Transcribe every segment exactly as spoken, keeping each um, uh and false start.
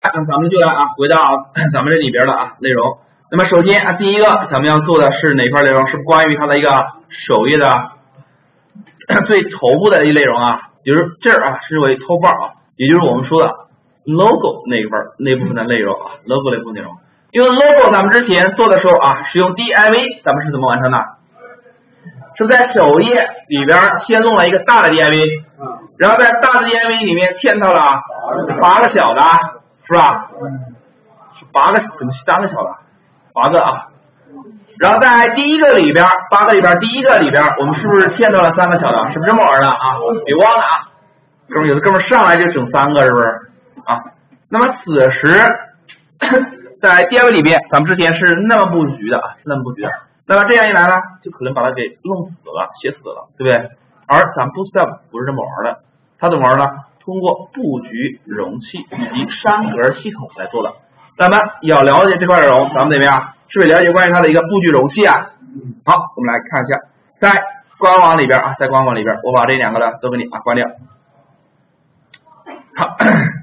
咱们就来啊，回到咱们这里边的啊内容。那么首先啊，第一个咱们要做的是哪块内容？是关于它的一个首页的最头部的一内容啊，就是这儿啊是为 top bar 啊，也就是我们说的 logo 那一块那部分的内容啊 ，logo 那部分内容。因为 logo 咱们之前做的时候啊，使用 div， 咱们是怎么完成的？是在首页里边先弄了一个大的 div， 然后在大的 div 里面嵌套了八个小的，是吧？是八个，怎么三个小的？八个啊。然后在第一个里边，八个里边第一个里边，我们是不是嵌到了三个小的？是不是这么玩的啊？别忘了啊，哥们有的哥们上来就整三个，是不是啊？那么此时在 div 里边，咱们之前是那么布局的啊，是那么布局的。那么这样一来呢，就可能把它给弄死了，写死了，对不对？而咱们 Bootstrap 不是这么玩的，它怎么玩呢？通过布局、容器以及山格系统来做的。咱们要了解这块内容，咱们怎么样？是不是了解关于它的一个布局容器啊？好，我们来看一下，在官网里边啊，在官网里边，我把这两个呢都给你啊关掉。好，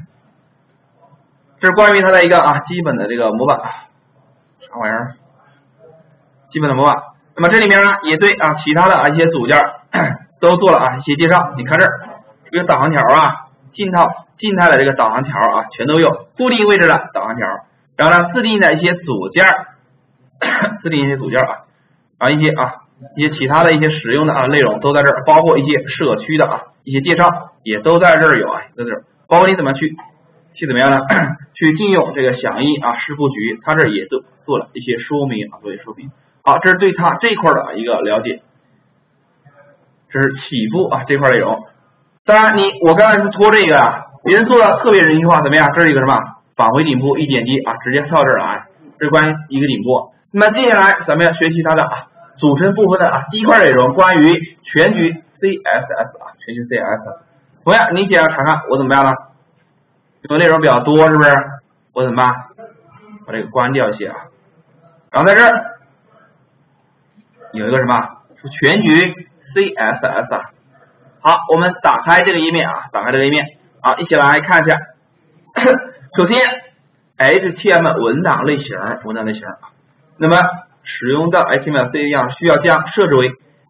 这是关于它的一个啊基本的这个模板，啥玩意儿？基本的模板。那么这里面呢，也对啊其他的啊一些组件都做了啊一些介绍。你看这儿这个导航条啊，静态静态的这个导航条啊，全都有固定位置的导航条，然后呢自定义的一些组件，自定义一些组件啊，啊一些啊一些其他的一些使用的啊内容都在这儿，包括一些社区的啊一些介绍也都在这儿有啊，在这儿，包括你怎么去去怎么样呢？去禁用这个响应啊视布局，它这儿也都做了一些说明啊，做一些说明。好，这是对它这一块的一个了解，这是起步啊这块内容。当然你我刚才是拖这个啊，别人做的特别人性化，怎么样？这是一个什么？返回顶部，一点击啊，直接跳这儿来，这是关于一个顶部。那么接下来咱们要学习它的啊组成部分的啊第一块内容，关于全局 C S S 啊，全局 C S S。同样，你想要查看我怎么样呢？因为内容比较多，是不是？我怎么办？把这个关掉一些啊，然后在这儿。有一个什么是全局 C S S 啊？好，我们打开这个页面啊，打开这个页面啊，一起来看一下。首先 H T M L 文档类型，文档类型啊，那么使用的 H T M L C 样需要将设置为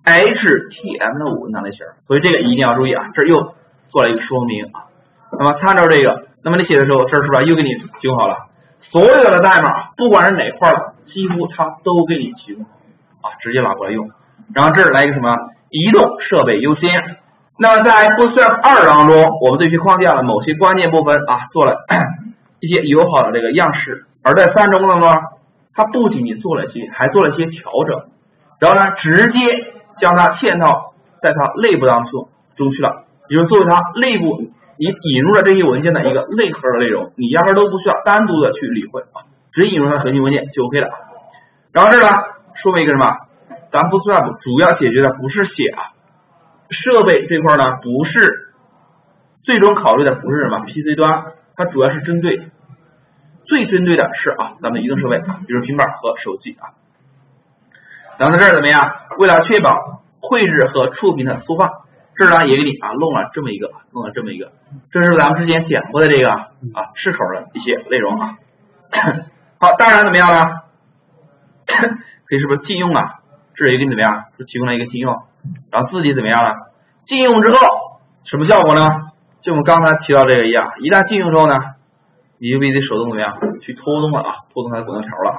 H T M L 文档类型，所以这个一定要注意啊，这又做了一个说明啊。那么参照这个，那么你写的时候，这是不是又给你提供好了？所有的代码，不管是哪块的，几乎它都给你提供好。啊，直接拿过来用，然后这儿来一个什么移动设备优先。那么在 Bootstrap 二当中，我们对其框架的某些关键部分啊做了一些友好的这个样式，而在三中当中呢，它不仅仅做了一些，还做了一些调整，然后呢，直接将它嵌套在它内部当中中去了，也就是作为它内部你引入了这些文件的一个内核的内容，你压根都不需要单独的去理会啊，直接引入它的核心文件就 OK 了。然后这儿呢。说明一个什么？咱们 Bootstrap 主要解决的不是写啊设备这块呢，不是最终考虑的不是什么 P C 端，它主要是针对最针对的是啊咱们的移动设备，比如平板和手机啊。然后在这儿怎么样？为了确保绘制和触屏的缩放，这儿呢也给你啊弄了这么一个，弄了这么一个，这是咱们之前讲过的这个啊视口的一些内容啊。好，当然怎么样呢？可以是不是禁用啊？这也给你怎么样？就提供了一个禁用，然后自己怎么样了？禁用之后什么效果呢？就我们刚才提到这个一样，一旦禁用之后呢，你就必须得手动怎么样去拖动了啊，拖动它的滚动条了。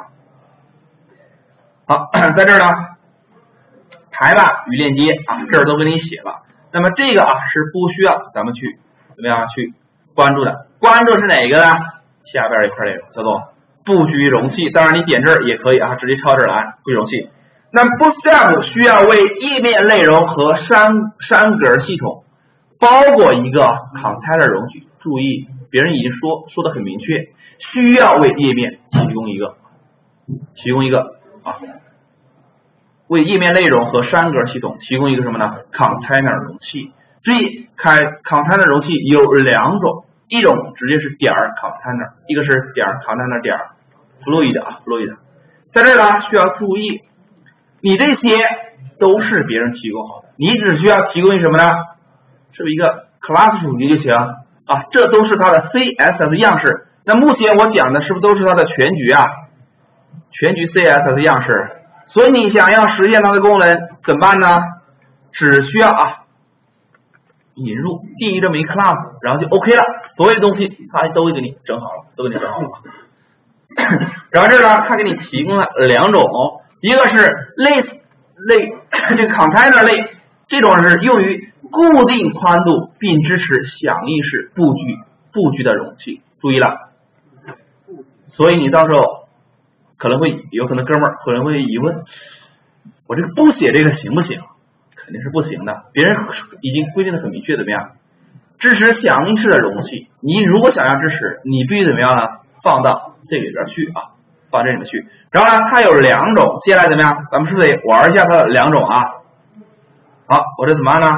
好，在这儿呢，排版与链接啊，这儿都给你写了。那么这个啊是不需要咱们去怎么样去关注的，关注是哪个呢？下边一块内容叫做布局容器，当然你点这儿也可以啊，直接抄这儿来布局容器。那 Bootstrap 需要为页面内容和山山格系统包裹一个 container 容器。注意，别人已经说说的很明确，需要为页面提供一个提供一个啊，为页面内容和山格系统提供一个什么呢 ？container 容器。注意，开 container 容器有两种，一种直接是点 container， 一个是点 container 点 fluid 啊 fluid。在这呢需要注意，你这些都是别人提供好的，你只需要提供一什么呢？是一个 class 属性就行啊，这都是它的 C S S 样式， 那目前我讲的是不是都是它的全局啊？全局 C S S 样式。所以你想要实现它的功能怎么办呢？只需要啊引入定义这么一 class， 然后就 OK 了，所有的东西它都给你整好了，都给你整好了。然后这呢，它给你提供了两种，一个是类类这个 container 类，这种是用于固定宽度并支持响应式布局布局的容器。注意了，所以你到时候可能会有可能哥们儿可能会疑问，我这个不写这个行不行？肯定是不行的，别人已经规定的很明确，怎么样？支持响应式的容器，你如果想要支持，你必须怎么样呢？放到这里边去啊，放这里面去。然后呢，它有两种，接下来怎么样？咱们是不是得玩一下它的两种啊？好，我这怎么办呢？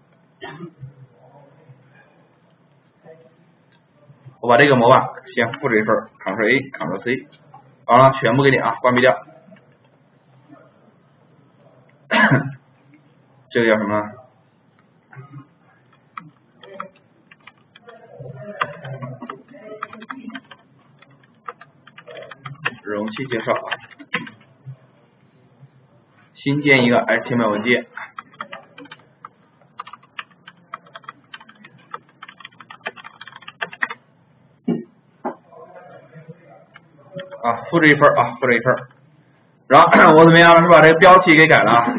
我把这个模板先复制一份 ，Ctrl A，Ctrl C， 完了全部给你啊关闭掉。这个叫什么？容器介绍啊，新建一个 H T M L 文件。啊，复制一份啊，复制一份。然后我怎么样？是把这个标题给改了啊。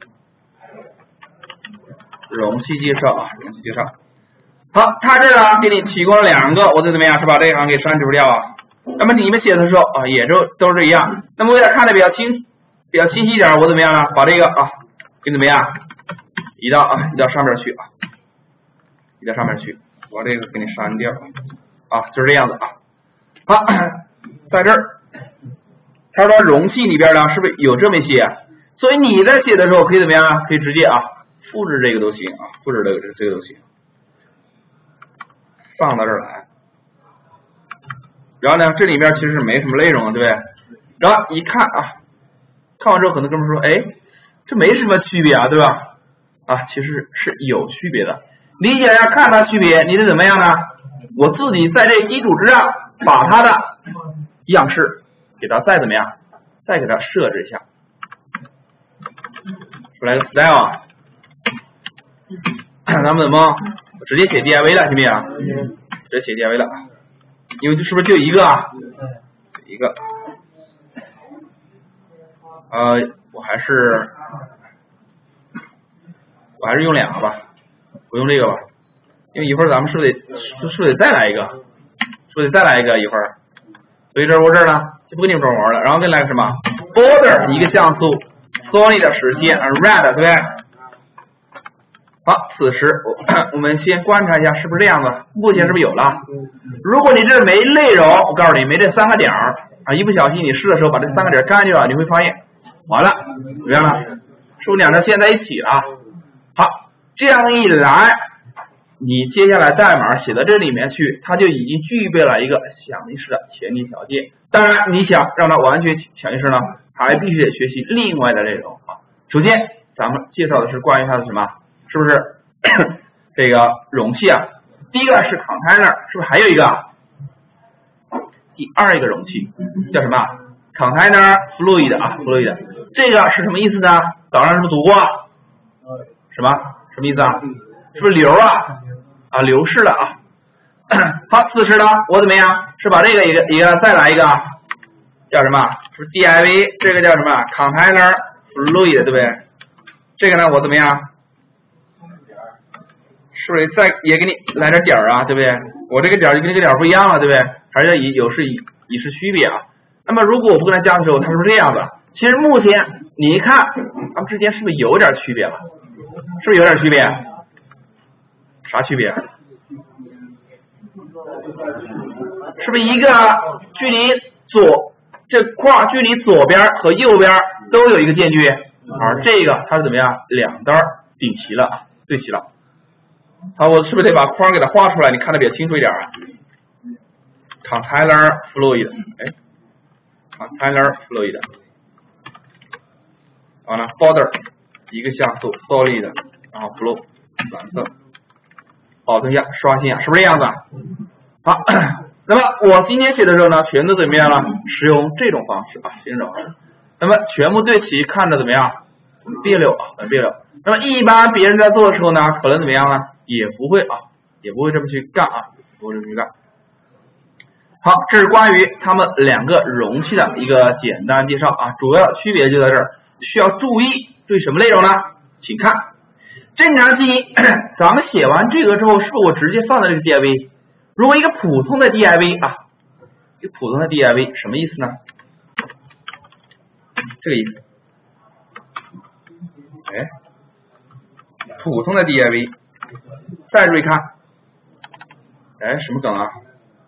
容器介绍啊，容器介绍。好，它这呢给你提供了两个，我得怎么样？是把这一行给删除掉啊。那么你们写的时候啊，也就都是一样。那么为了看的比较清，比较清晰一点，我怎么样呢？把这个啊给怎么样？移到啊移到上面去啊，移到上面去。我这个给你删掉啊，就是这样子啊。好，在这儿，它说容器里边呢是不是有这么一些？所以你在写的时候可以怎么样啊？可以直接啊复制这个都行啊，复制这个这个都行，放到这儿来。然后呢，这里面其实是没什么内容，对不对？然后一看啊，看完之后可能哥们说，哎，这没什么区别啊，对吧？啊，其实是有区别的。你想要看它区别，你得怎么样呢？我自己在这基础之上，把它的样式给它再怎么样，再给它设置一下。出来个 style 啊，咱们怎么直接写 D I V 了，行不行？直接写 D I V 了。因为这是不是就一个啊？一个，呃，我还是我还是用两个吧，我用这个吧，因为一会儿咱们是不是得是不是得再来一个？是不是得再来一个一会儿？所以这我这儿呢就不跟你们这玩了，然后再来个什么 border 一个像素 solid 的实现 red 对不对？好，此时我我们先观察一下是不是这样子，目前是不是有了？如果你这没内容，我告诉你没这三个点儿啊，一不小心你试的时候把这三个点占去了，你会发现完了，怎么样了？是不是两者现在一起了？好，这样一来，你接下来代码写到这里面去，它就已经具备了一个响应式的前提条件。当然，你想让它完全响应式呢，还必须得学习另外的内容啊。首先，咱们介绍的是关于它的什么？是不是这个容器啊？第一个是 container， 是不是还有一个？第二一个容器叫什么 ？container fluid 啊 ，fluid， 这个是什么意思呢？早上是不是读过？什么？什么意思啊？是不是流啊？啊，流式的啊。好，此时呢，我怎么样？是把这个一个一个再来一个，叫什么？是不是 D I V？ 这个叫什么 ？container fluid， 对不对？这个呢，我怎么样？是不是再也给你来点点啊，对不对？我这个点就跟这个点不一样了，对不对？还是以有是以以示区别啊。那么如果我不跟它加的时候，它是不是这样的？其实目前你一看，它们之间是不是有点区别了？是不是有点区别？啥区别？是不是一个距离左这块距离左边和右边都有一个间距，而这个它是怎么样？两端顶齐了，对齐了。好，我是不是得把框给它画出来？你看得比较清楚一点啊。Container fluid， 哎 ，Container fluid， 完了 border 一个像素 solid， 然后 blue 蓝色，保存一下，刷新一下，是不是这样子？好， 那么我今天写的时候呢，全都怎么样呢？使用这种方式啊，这种方式。那么全部对齐，看着怎么样？很别扭啊，很别扭。那么一般别人在做的时候呢，可能怎么样呢？也不会啊，也不会这么去干啊，不会这么去干。好，这是关于它们两个容器的一个简单介绍啊，主要区别就在这儿。需要注意对什么内容呢？请看正常记忆，咱们写完这个之后，是不是我直接放在这个 D I V？ 如果一个普通的 D I V 啊，一个普通的 D I V 什么意思呢？这个意思。哎，普通的 D I V， 再注意看，哎，什么梗啊？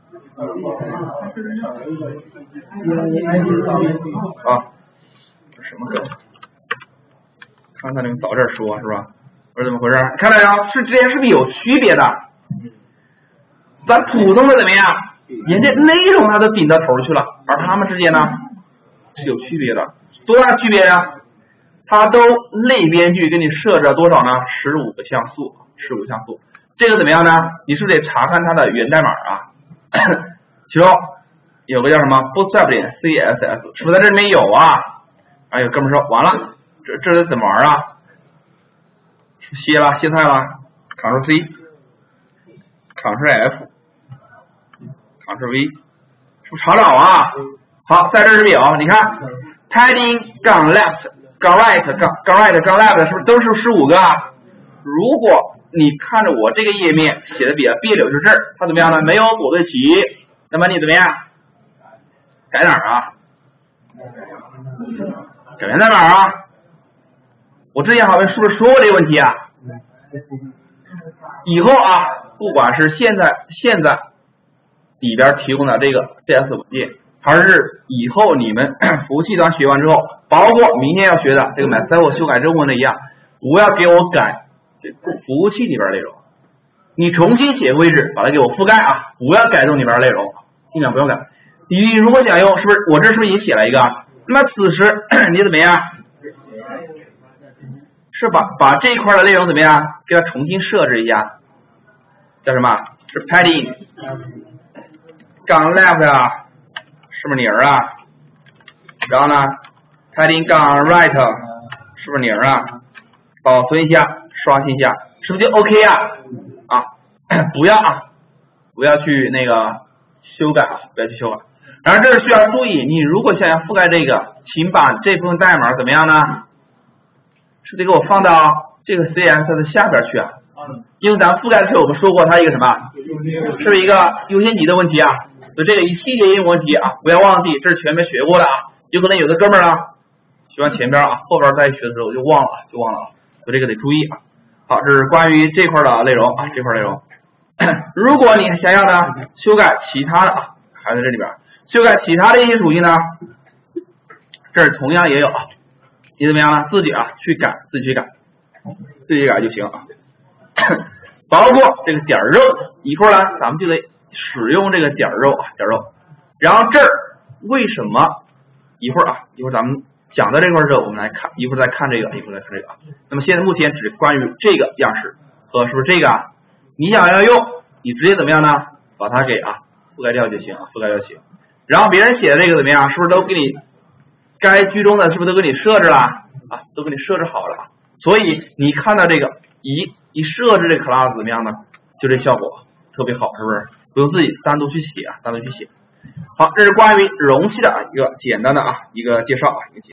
啊，什么梗？看他那个早点说，是吧？或者怎么回事？看到没有？是之间是不是有区别的？咱普通的怎么样？人家内容它都顶到头去了，而他们之间呢是有区别的。多大区别呀？它都类编剧给你设置了多少呢？十五个像素，十五个像素。这个怎么样呢？你是不是得查看它的源代码啊？其中有个叫什么 bootstrap 点 C S S， 是不是在这里面有啊？哎有哥们说完了，这这是怎么玩啊？歇了歇菜了 ，Ctrl C，Ctrl F，Ctrl V， 是不是查找啊？好，在这是不是有？你看 ，padding 杠 left 杠 right 杠杠 right 杠 left 是不是都是十五个啊？如果你看着我这个页面写的比较别扭，就是这儿，它怎么样呢？没有裹对齐，那么你怎么样？改哪儿啊？改源代码啊？我之前好像是不是说过这个问题啊？以后啊，不管是现在现在里边提供的这个 C S S 文件，还是以后你们服务器端学完之后，包括明天要学的这个 MySQL 修改任务的一样，不要给我改这服务器里边内容，你重新写为止，把它给我覆盖啊，不要改动里边内容，尽量不用改。你如果想用，是不是我这是不是也写了一个？那么此时你怎么样？是把把这一块的内容怎么样？给它重新设置一下，叫什么？是 padding 杠 left 啊，是不是零啊？然后呢 padding 杠 right 是不是零啊？保存一下，刷新一下，是不是就 OK 啊？啊，不要啊，不要去那个修改啊，不要去修改。然后这是需要注意，你如果想要覆盖这个，请把这部分代码怎么样呢？是得给我放到这个 C S S 的下边去啊。因为咱们覆盖的时候我们说过，它一个什么？是不是一个优先级的问题啊？所以这个一系列应用问题啊，不要忘记，这是全面学过的啊。有可能有的哥们儿呢，学完前边啊，后边再学的时候就忘了，就忘了，所以这个得注意啊。好，这是关于这块的内容啊，这块内容。如果你想要呢修改其他的啊，还在这里边修改其他的一些属性呢，这儿同样也有啊。你怎么样呢？自己啊去改，自己去改，自己改就行啊。包括这个点肉，一会儿呢咱们就得使用这个点肉啊，点肉。然后这儿为什么？一会儿啊，一会儿咱们讲到这块儿之后，我们来看，一会儿再看这个，一会儿再看这个啊。那么现在目前只关于这个样式和是不是这个啊？你想要用，你直接怎么样呢？把它给啊覆盖掉就行啊，覆盖掉就行。然后别人写的这个怎么样？是不是都给你该居中的是不是都给你设置了啊？都给你设置好了。所以你看到这个一一设置这个 class 怎么样呢？就这效果特别好，是不是？不用自己单独去写啊，单独去写。好，这是关于容器的一个简单的啊一个介绍啊。